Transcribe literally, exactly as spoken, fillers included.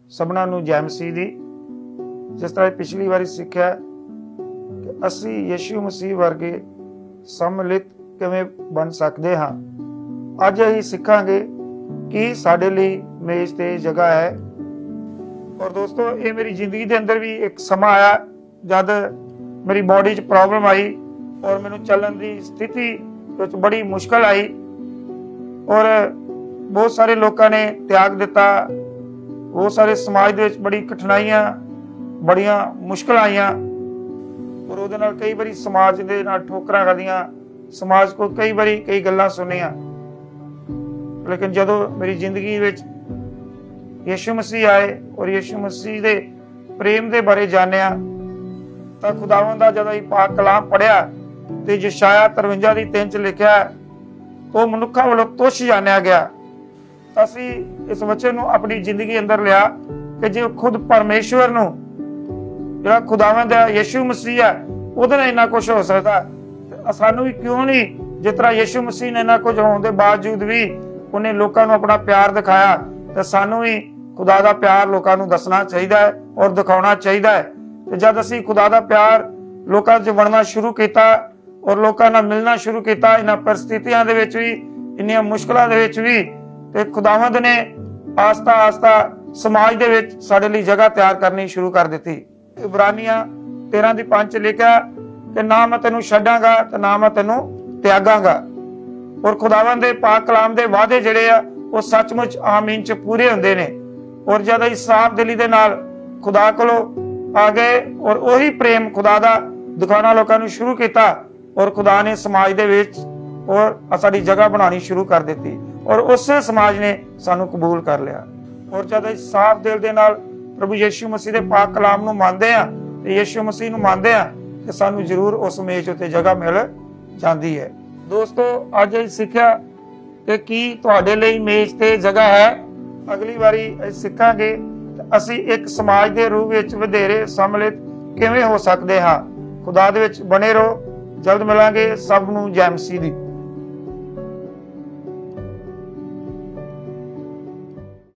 सबना नूं जय मसीह दी। जिस तरह पिछली बारी सीखिया कि असी यीशु मसीह वर्गे सम्मिलित किवें बन सकते हाँ, अज असीं सीखांगे कि साडे लई मेज ते जगह है। और दोस्तों, ये मेरी जिंदगी के अंदर भी एक समा आया जद मेरी बॉडी च प्रॉब्लम आई और मैनूं चलन की स्थिति विच बड़ी मुश्किल आई और बहुत सारे लोगों ने त्याग दिता। बहुत सारे समाज दे विच बड़ी कठिनाइयां, बड़ियां मुश्किल आईयां और उहदे नाल कई बारी समाज दे नाल ठोकरां खादियां, समाज को कई बारी कई गल्लां सुनियां। लेकिन जदों मेरी जिंदगी विच यीशु मसीह आए और यीशु मसीह दे प्रेम दे बारे जानिया तां खुदावंद दा जदों पाक कलाम पढ़िया ते यशाया तिरवंजा दी तीन च लिखिया तो मनुक्खां वल्लों तुच्छ जानिया गया। असीं इस वचन नूं अपनी जिंदगी अंदर लिया कि जे खुद परमेश्वर नूं जिहड़ा खुदावंद है यीशु मसीह है उहदे नाल इन्ना कुछ हो सकदा, सानूं भी क्यों नहीं। जिस तरह यीशु मसीह ने इन्ना कुछ होने के बावजूद भी उन्हें लोगों को अपना प्यार दिखाया, तो सानूं भी खुदा दा प्यार लोगों को दसना चाहिए है और दिखाना चाहिए है। तो जब असीं खुदा दा प्यार लोगों च वंडना शुरू किया और लोगों नाल मिलना शुरू किया, इन्हां परिस्थितियां दे विच भी, इन्नियां मुश्किलां दे विच भी, ते खुदावंद ने आस्ता आस्ता समाज दे विच साडे लई जगह तैयार करनी शुरू कर दी। इब्रानियां तेरह दी पांच च लिखिया कि ना मैं तेनू छड्डांगा ते ना मैं तेनू त्यागांगा। और खुदावंद दे पाक कलाम दे वादे जिहड़े आ वो सचमुच आमीन च पूरे हुंदे ने। और जद असीं साफ दिली दे नाल खुदा कोलों आ गए और वही प्रेम खुदा दा दिखाना लोगों नूं शुरू किया और खुदा ने समाज दे विच और साडी जगह बनानी शुरू कर दी और उस समाज ने सानू कबूल कर लिया। और जब असीं साफ दिल दे नाल प्रभु यीशु मसीह दे पाक कलाम नूं मनदे आ ते यीशु मसीह नूं मनदे आ ते सानू जरूर उस मेज उत्ते जगह मिल जाती है। दोस्तों, अज असीं सिੱਖਿਆ कि की तुहाडे लई मेज ते जगह है। अगली बारी असीं सिੱਖਾਂਗੇ ਅਸੀਂ एक समाज के रूप विच ਵਧੇਰੇ सम्मिलित किवें हो सकते हाँ। खुदा दे विच बने रहो। जल्द मिलांगे। सब नूं जय मसीह दी।